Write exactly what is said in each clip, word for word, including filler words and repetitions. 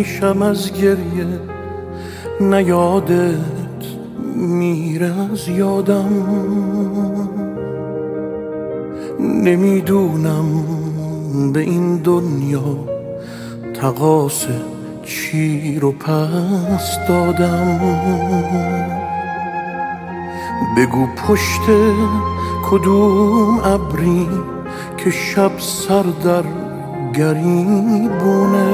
میشم از گریه، نه یادت میره از یادم. نمیدونم به این دنیا تقاص چی رو پس دادم. بگو پشت کدوم ابری که شب سر در گریبونه،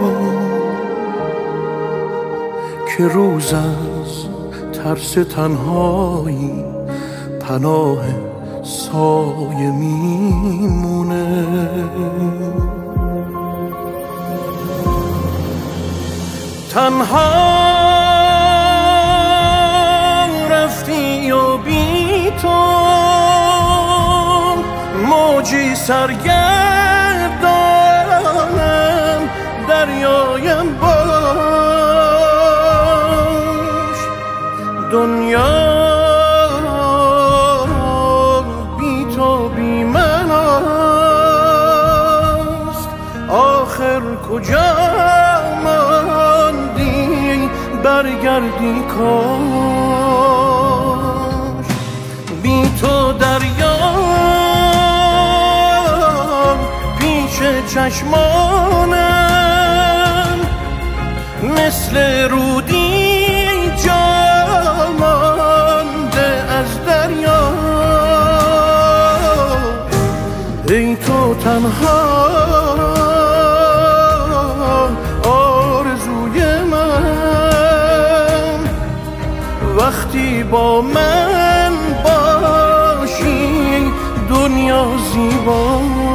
که روز از ترس تنهایی پناه سایه میمونه. تنها رفتی و بی تو موجی سرگردانم، دریایم باش. دنیا بی تو بی من است، آخر کجا ماندی برگردی کاش. بی تو دریام پیش چشمانم، مثل رودی جا مانده از دریا. ای تو تنها آرزوی من، وقتی با من باشی دنیا زیبا.